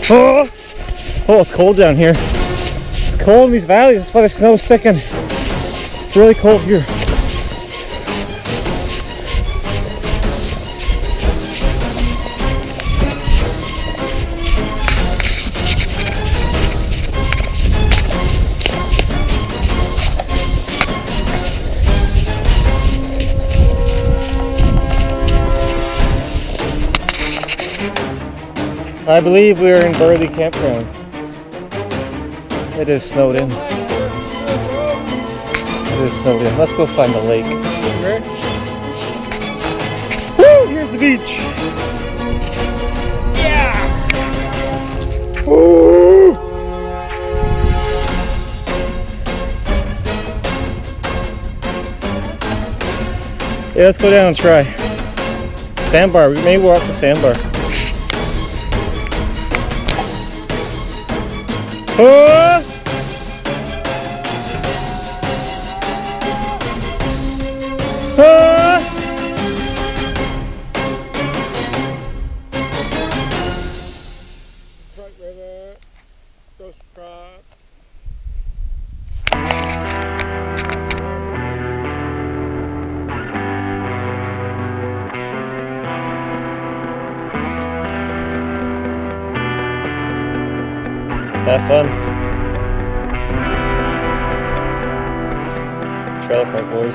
Oh, oh, it's cold down here. It's cold in these valleys. That's why the snow's sticking. It's really cold here. I believe we are in Burley Campground. It is snowed in. It is snowed in. Let's go find the lake. Woo! Here's the beach. Yeah! Woo! Yeah, let's go down and try. Sandbar. Maybe we're off the sandbar. Oh! Oh! Right river, goes across. Have fun. Trailer park boys.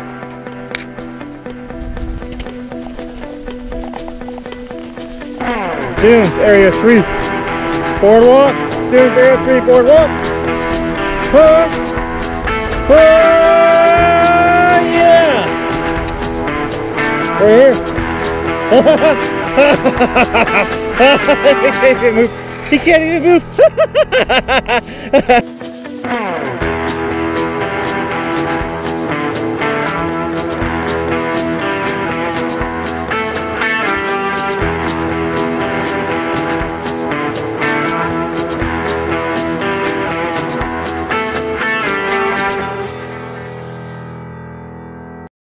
Dunes, Area 3. Boardwalk. Dunes, Area 3, boardwalk. Huh? Yeah! We're here. He can't even move. He can't even move.